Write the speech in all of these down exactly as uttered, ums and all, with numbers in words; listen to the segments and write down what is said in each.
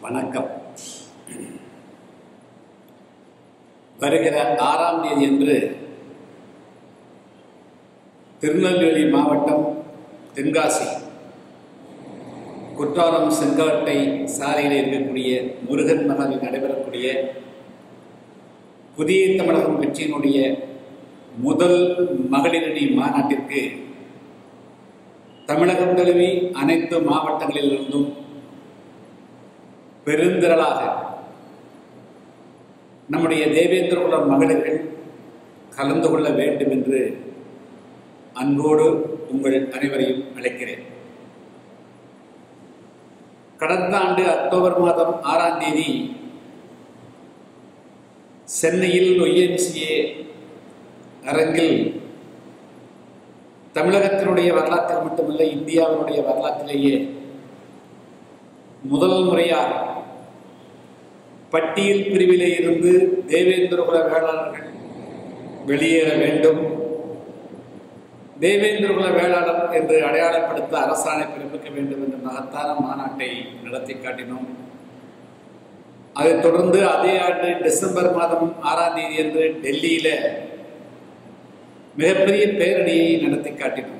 வணக்கம். வருகிற ஆறாம் தேதி அன்று திருநெல்வேலி மாவட்டம் தென்காசி குற்றாலம் செங்கோட்டை சாலையில் இருக்கக்கூடிய முருகன் நகரில் நடைபெறக்கூடிய புதிய தமிழகம் கட்சியினுடைய முதல் மகளிரணி மாநாட்டிற்கு தமிழகம் தழுவி அனைத்து மாவட்டங்களிலிருந்தும் பெருந்திரளாக நம்முடைய தேவேந்திர குல மகளிர்கள் கலந்து கொள்ள வேண்டும் என்று அன்போடு உங்கள் அனைவரையும் அழைக்கிறேன். கடந்த ஆண்டு அக்டோபர் மாதம் ஆறாம் தேதி சென்னையில் ஒய்எம்சிஏ அரங்கில் தமிழகத்தினுடைய வரலாற்றில் மட்டுமல்ல, இந்தியாவினுடைய வரலாற்றிலேயே முதல் முறையாக பட்டியல் பிரிவிலே இருந்து தேவேந்திர குல வேளாளர்கள் வெளியேற வேண்டும், தேவேந்திர குல வேளாளர் என்று அடையாளப்படுத்த அரசாணை பிறப்பிக்க வேண்டும் என்ற மகத்தான மாநாட்டை நடத்தி காட்டினோம். அதைத் தொடர்ந்து அதே ஆண்டு டிசம்பர் மாதம் ஆறாம் தேதி அன்று டெல்லியில மிகப்பெரிய பேரணியை நடத்தி காட்டினோம்.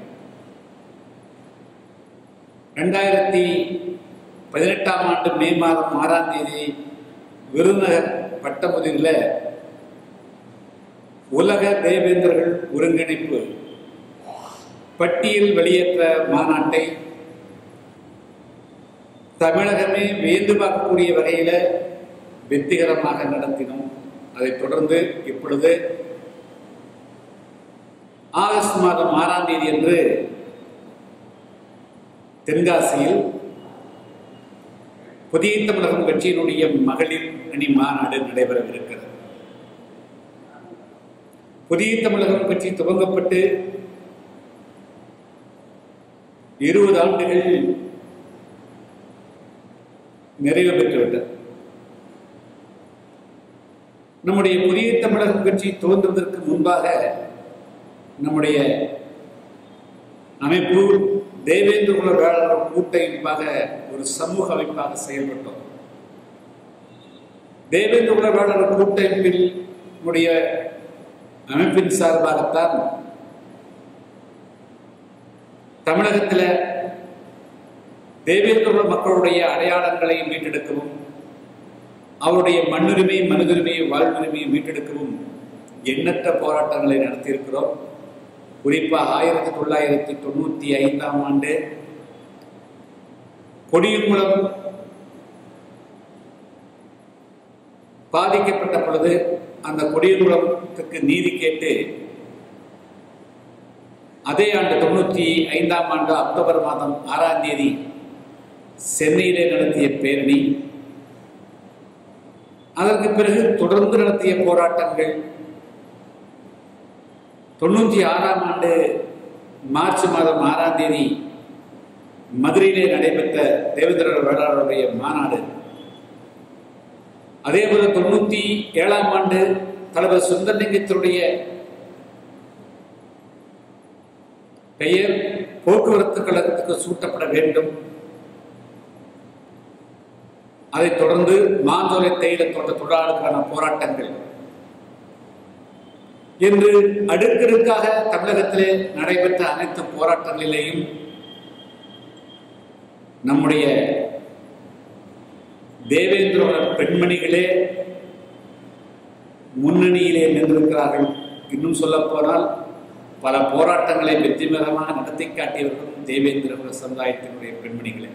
இரண்டாயிரத்தி பதினெட்டாம் ஆண்டு மே மாதம் ஆறாம் தேதி விருதுநகர் பட்டமுதிரில் உலக தேவேந்திரர்கள் ஒருங்கிணைப்பு பட்டியல் வெளியேற்ற மாநாட்டை தமிழகமே வியந்து பார்க்கக்கூடிய வகையில் வெற்றிகரமாக நடத்தினோம். அதைத் தொடர்ந்து இப்பொழுது ஆகஸ்ட் மாதம் ஆறாம் தேதி அன்று தென்காசியில் புதிய தமிழகம் கட்சியினுடைய மகளிர் அணி மாநாடு நடைபெறவிருக்கிறது. புதிய தமிழகம் கட்சி துவங்கப்பட்டு இருபது ஆண்டுகள் நிறைவு பெற்றுவிட்டது. நம்முடைய புதிய தமிழகம் கட்சி தோன்றுவதற்கு முன்பாக நம்முடைய அமைப்பு தேவேந்திர குல வேளாளர் கூட்டமைப்பாக ஒரு சமூக அமைப்பாக செயல்பட்டோம். தேவேந்திர குல வேளாளர் கூட்டமைப்பில் உடைய அமைப்பின் சார்பாகத்தான் தமிழகத்தில் தேவேந்திர குல மக்களுடைய அடையாளங்களை மீட்டெடுக்கவும், அவருடைய மண்ணுரிமை, மனிதுரிமை, வாழ்வுரிமையை மீட்டெடுக்கவும் எண்ணற்ற போராட்டங்களை நடத்தியிருக்கிறோம். குறிப்பாக ஆயிரத்தி தொள்ளாயிரத்தி தொண்ணூத்தி ஐந்தாம் ஆண்டு கொடியங்குளம் பாதிக்கப்பட்ட பொழுது அந்த கொடியங்குளத்துக்கு நீதி கேட்டு அதே ஆண்டு தொண்ணூத்தி ஐந்தாம் ஆண்டு அக்டோபர் மாதம் ஆறாம் தேதி சென்னையிலே நடத்திய பேரணி, அதற்கு பிறகு தொடர்ந்து நடத்திய போராட்டங்கள், தொண்ணூற்றி ஆறாம் ஆண்டு மார்ச் மாதம் ஆறாம் தேதி மதுரையிலே நடைபெற்ற தேவேந்திர வேளாளருடைய மாநாடு, அதே போல தொண்ணூத்தி ஏழாம் ஆண்டு தலைவர் சுந்தரலிங்கத்தினுடைய பெயர் போக்குவரத்து கழகத்துக்கு சூட்டப்பட வேண்டும், அதைத் தொடர்ந்து மாஞ்சோலை தேயிலை தோட்ட தொழிலாளருக்கான போராட்டங்கள் என்று அடுக்கடுக்காக தமிழகத்திலே நடைபெற்ற அனைத்து போராட்டங்களிலேயும் நம்முடைய தேவேந்திர பெண்மணிகளே முன்னணியிலே நின்றிருக்கிறார்கள். இன்னும் சொல்ல போனால் பல போராட்டங்களை வெற்றிகரமாக நடத்தி காட்டியவர்களும் தேவேந்திர சமுதாயத்தினுடைய பெண்மணிகளே.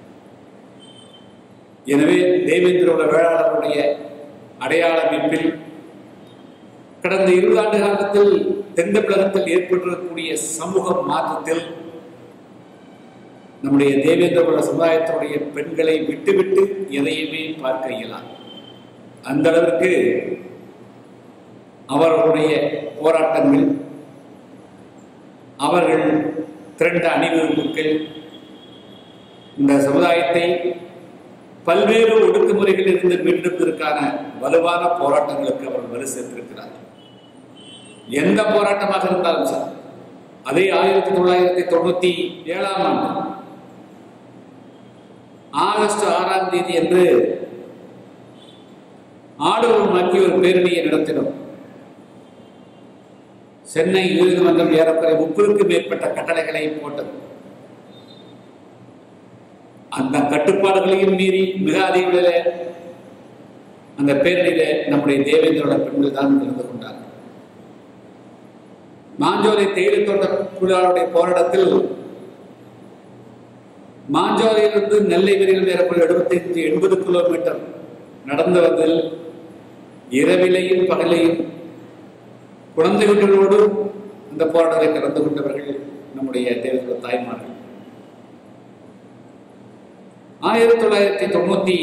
எனவே தேவேந்திர வேளாளருடைய அடையாள அமைப்பில் கடந்த இருபது ஆண்டு காலத்தில் தென் தமிழகத்தில் ஏற்பட்டிருக்கக்கூடிய சமூக மாற்றத்தில் நம்முடைய தேவேந்திர குல சமுதாயத்தினுடைய பெண்களை விட்டுவிட்டு எதையுமே பார்க்க இயலாது. அந்த அளவிற்கு அவர்களுடைய போராட்டங்கள், அவர்கள் திரண்ட அணிவகுப்புகள் இந்த சமுதாயத்தை பல்வேறு ஒடுக்குமுறைகளில் இருந்து மீட்டெடுப்பதற்கான வலுவான போராட்டங்களுக்கு அவர்கள் வலு சேர்த்திருக்கிறார்கள். எந்த போராட்டமாக இருந்தாலும் சார், அதே ஆயிரத்தி தொள்ளாயிரத்தி தொண்ணூத்தி ஏழாம் ஆண்டு ஆகஸ்ட் ஆறாம் தேதி என்று ஆடவமாக்கி ஒரு பேரணியை நடத்தினோம். சென்னை நீதிமன்றம் ஏறக்குறை முப்பதுக்கும் மேற்பட்ட கட்டளைகளை போட்டது. அந்த கட்டுப்பாடுகளையும் மீறி மிக அதிக விலையில அந்த பேரணியில நம்முடைய தேவேந்திரோட பெண்கள் தான் கலந்து கொண்டார்கள். மாஞ்சோலை தேயிலை தோட்ட தொழிலாளருடைய போராட்டத்தில் மாஞ்சோலையிலிருந்து நெல்லை வரையில் ஏறக்குறைய எழுபத்தி ஐந்து எண்பது கிலோமீட்டர் நடந்து வந்ததில் இரவிலையும் பகலையும் குழந்தைகளோடு இந்த போராட்டத்தை கலந்து கொண்டவர்கள் நம்முடைய தேவேந்திர தாய்மார்கள். ஆயிரத்தி தொள்ளாயிரத்தி தொண்ணூத்தி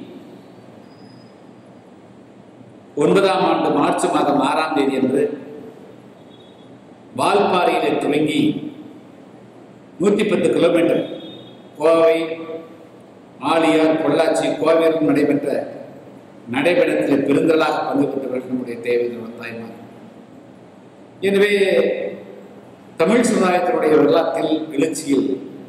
ஒன்பதாம் ஆண்டு மார்ச் மாதம் ஆறாம் தேதி அன்று வால்பாறையிலே துவங்கி நூத்தி பத்து கிலோமீட்டர் கோவை, ஆலியார், பொள்ளாச்சி, கோவையிலும் நடைபெற்ற நடைபெறத்தில் பெருந்தலாக பங்கு பெற்றவர்கள் நம்முடைய தேவேந்திர தாய்மார். எனவே தமிழ் சமுதாயத்தினுடைய வரலாற்றில் எழுச்சியில்,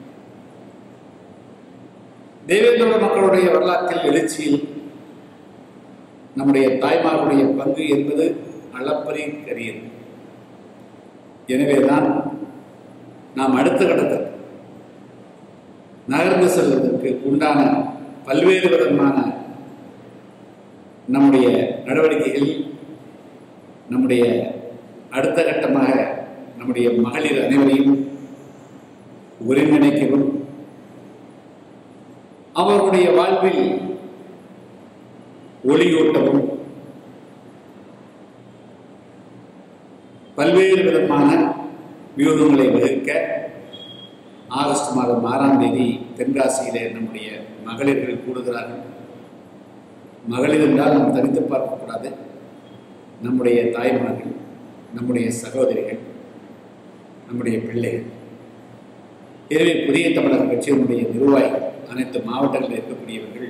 தேவேந்திர மக்களுடைய வரலாற்றில் எழுச்சியில் நம்முடைய தாய்மார்களுடைய பங்கு என்பது அளப்பரியது. எனவேதான் நாம் அடுத்த கட்டத்தில் நகர்ந்து செல்வதற்கு உண்டான பல்வேறு விதமான நம்முடைய நடவடிக்கைகள், நம்முடைய அடுத்த கட்டமாக நம்முடைய மகளிர் அனைவரையும் ஒருங்கிணைக்கவும், அவர்களுடைய வாழ்வில் ஒளியூட்டவும், பல்வேறு விதமான வியூகங்களை வகுக்க ஆகஸ்ட் மாதம் ஆறாம் தேதி தென்காசியிலே நம்முடைய மகளிர்கள் கூடுகிறார்கள். மகளிர் என்றால் நாம் தனித்து பார்க்கக்கூடாது. நம்முடைய தாய்மார்கள், நம்முடைய சகோதரிகள், நம்முடைய பிள்ளைகள். எனவே புதிய தமிழக கட்சியினுடைய நிர்வாகிகள், அனைத்து மாவட்டங்களில் இருக்கக்கூடியவர்கள்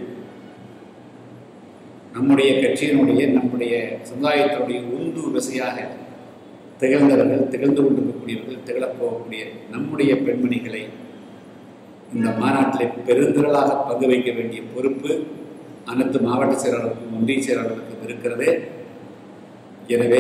நம்முடைய கட்சியினுடைய, நம்முடைய சமுதாயத்தினுடைய உந்து விசையாக திகழ்ந்தவர்கள், திகழ்ந்து கொண்டிருக்கக்கூடியவர்கள், திகழப்போகக்கூடிய நம்முடைய பெண்மணிகளை இந்த மாநாட்டில் பெருந்திரளாக பங்கு வைக்க வேண்டிய பொறுப்பு அனைத்து மாவட்ட செயலாளருக்கும் ஒன்றிய செயலாளருக்கும் இருக்கிறது. எனவே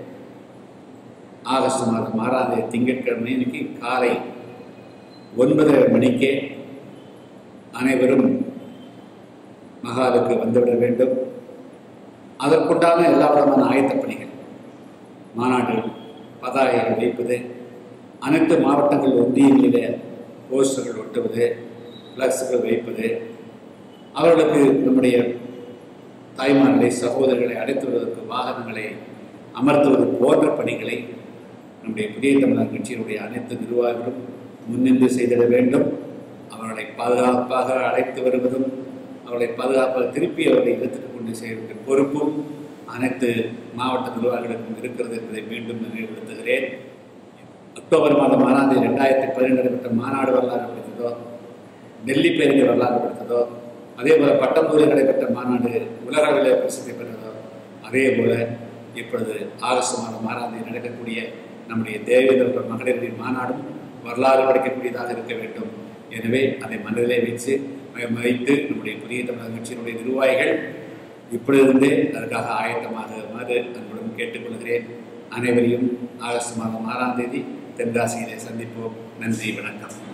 ஆகஸ்ட் மாதம் ஆறாம் தேதி திங்கட்கிழமை இன்னைக்கு காலை ஒன்பதரை மணிக்கே அனைவரும் மகாலுக்கு வந்துவிட வேண்டும். அதற்குண்டான எல்லா விதமான ஆயத்த பணிகள், மாநாடு பதாகைகள் வைப்பது, அனைத்து மாவட்டங்கள் ஒன்றியங்களிலே போஸ்டர்கள் ஒட்டுவது, பிளக்ஸுகள் வைப்பது, அவர்களுக்கு நம்முடைய தாய்மார்களை, சகோதரர்களை அழைத்து வருவதற்கு வாகனங்களை அமர்த்துவது போன்ற பணிகளை நம்முடைய புதிய தமிழக கட்சியினுடைய அனைத்து நிர்வாகிகளும் முன்னின்று செய்திட வேண்டும். அவர்களை பாதுகாப்பாக அழைத்து வருவதும், அவர்களை பாதுகாப்பாக திருப்பி அவர்களை இழுத்துக் கொண்டு செய்வதற்கு பொறுப்பும் அனைத்து மாவட்ட நிர்வாகிகளுக்கும் இருக்கிறது என்பதை மீண்டும் நினைவுபடுத்துகிறேன். அக்டோபர் மாதம் ஆறாம் தேதி ரெண்டாயிரத்தி பதினெண்டு நடைபெற்ற மாநாடு வரலாறு படுத்ததோ, டெல்லி பேருந்து வரலாறு படுத்ததோ, அதே போல பட்டம்பூரில் நடைபெற்ற மாநாடு உலக அளவில் பிரசித்தி பெற்றதோ, அதே போல இப்பொழுது ஆகஸ்ட் மாதம் ஆறாம் தேதி நடக்கக்கூடிய நம்முடைய தேவேந்திர மகளிரின் மாநாடும் வரலாறு படைக்கக்கூடியதாக இருக்க வேண்டும். எனவே அதை மனதிலே வச்சு வைத்து நம்முடைய புதிய தமிழக கட்சியினுடைய நிர்வாகிகள் இப்பொழுதிருந்தே அதற்காக ஆயத்தமாகுமாறு அன்புடன் கேட்டுக்கொள்கிறேன். அனைவரையும் ஆகஸ்ட் மாதம் ஆறாம் தேதி தென்காசியிலே சந்திப்போம். நன்றி, வணக்கம்.